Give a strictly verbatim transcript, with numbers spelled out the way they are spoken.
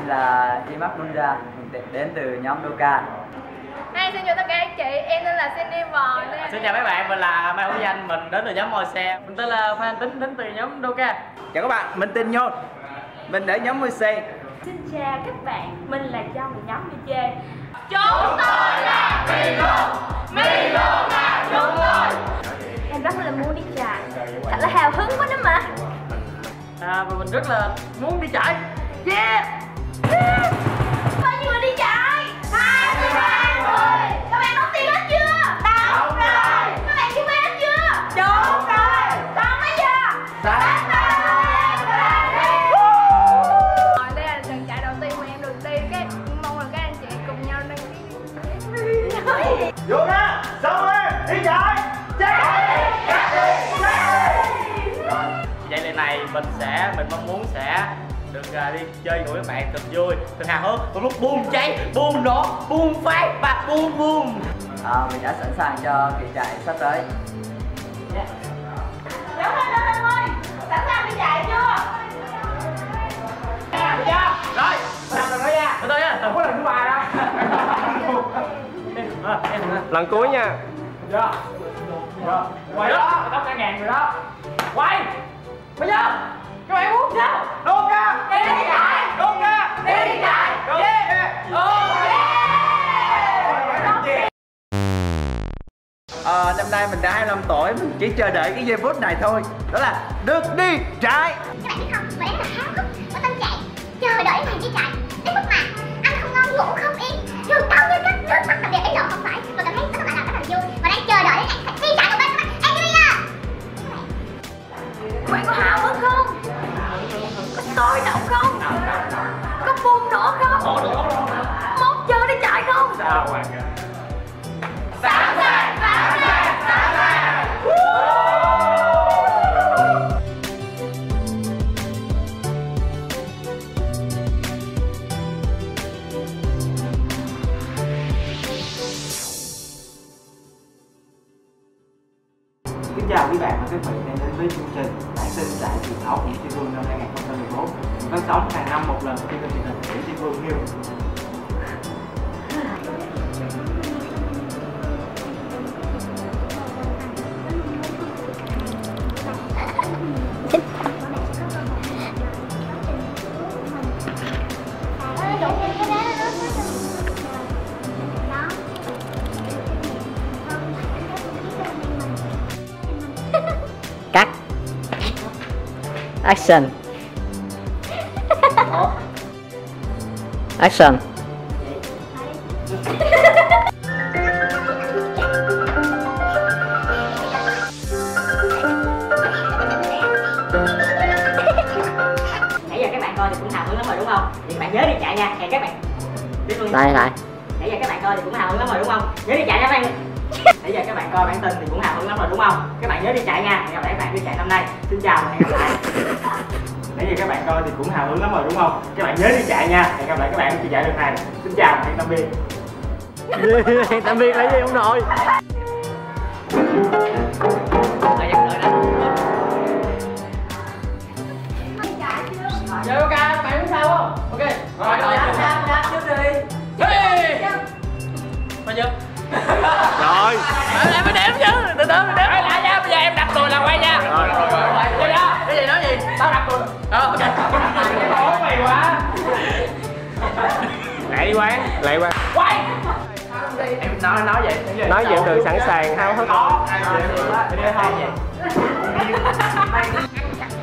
là Imak Munja, mình đến từ nhóm Doka. Hi, xin chào tất cả anh chị, em tên là Cindy Vò. Xin chào mấy bạn, mình là Mai Hữu Danh, mình đến từ nhóm Môi Xe. Mình tên là Phan Tính, đến từ nhóm Doka. Chào các bạn, mình tên Nhôn, mình ở nhóm Môi Xe. Xin chào các bạn, mình là Châu của nhóm đê jê. Chúng tôi là Milo, Milo là chúng tôi. Em rất là muốn đi trại, thật là hào hứng quá đó mà. À, và mình rất là muốn đi chạy. Yeah! Yeah! Bao nhiêu người đi chạy? hai mươi ba người. Các bạn đóng tiền hết chưa? Đóng rồi. Các bạn chuẩn bị hết chưa? Đúng rồi. Còn mấy giờ? Sáng Rồi đây là lần chạy đầu tiên mà em được đi, cái mong là các anh chị cùng nhau đăng ký. Vô ra, xong em, đi chạy. Vậy lần này mình sẽ, mình mong muốn sẽ được uh, đi chơi cùng các bạn thật vui, thật hào hứng, một lúc bùm cháy, bùm nổ, bùm phát và bùm bùm. À, mình đã sẵn sàng cho kỳ chạy sắp tới. Đúng rồi, đúng rồi, ơi. Sẵn sàng đi chạy chưa? Rồi, làm rồi đó nha. Từ từ nha, không có lần thứ ba đâu. Lần cuối nha. Dạ. Dạ. Quay đó, tóc cả ngàn người đó. Quay. Bây giờ, các bạn muốn sao? Doka, Đi chạy. Doka, Đi chạy. Ờ, năm nay mình đã hai mươi lăm tuổi, mình chỉ chờ đợi cái giây phút này thôi. Đó là được đi chạy. Các bạn biết không, bởi rất là háo hức và tâm trạng chờ đợi ngày đi chạy đến mức mà ăn không ngon ngủ không yên, trường đau như cắt, nước mắt đặc biệt ấy lộ không phải, tôi cảm thấy rất là rất là vui và đang chờ đợi đến ngày đi chạy một bên các bạn. Em đi nha. Các bạn có hào hứng không? Có sôi động không? Có bùng nổ không? Mong chờ đi chạy không? Sao Hoàng ạ? Sẵn sàng, sẵn sàng, sẵn sàng. Kính chào quý bạn và các bạn đang đến với chương trình Bản tin giải truyền thống của Tri Vương năm hai nghìn không trăm mười bốn. Phát sóng hàng năm một lần trên kênh truyền hình của Tri Vương News. Cắt. Action. Action. Nãy giờ các bạn coi thì cũng hào hứng lắm rồi đúng không? Thì các bạn nhớ đi chạy nha, hẹn các bạn. Lại lại. Nãy giờ các bạn coi thì cũng hào hứng lắm rồi đúng không? Nhớ đi chạy nha các bạn. Nãy giờ các bạn coi bản tin thì cũng hào hứng lắm rồi đúng không? Các bạn nhớ đi chạy nha, hẹn gặp lại các bạn đi chạy năm nay. Xin chào và hẹn gặp lại. Nãy giờ các bạn coi thì cũng hào hứng lắm rồi đúng không? Các bạn nhớ đi chạy nha, hẹn gặp lại các bạn khi chạy lần này. Xin chào và hẹn tạm biệt. Hẹn tạm biệt là gì ông nội? Chơi ok, các bạn biết sao không? Ok. Rồi, rồi, Đạp, đạp trước đi. Bao nhiêu? Rồi. Em phải đếm chứ, từ từ mình đếm lại nha, bây giờ em đặt tôi là quay nha. Rồi, rồi, rồi. Vậy đó, cái gì nói gì? Tao đặt tôi. Ờ, ok. Ổn mày quá. Lại đi quán, lại quán. Quay. Em nói nói vậy. Nói chuyện từ sẵn sàng háo hức. Có. Đi đi thôi vậy.